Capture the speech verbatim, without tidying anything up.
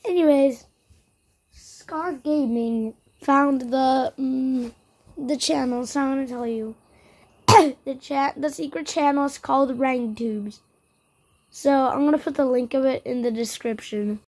Anyways, Scar Gaming found the um, the channel, so I'm gonna tell you. the chat, the secret channel is called Rank Tubes. So I'm gonna put the link of it in the description.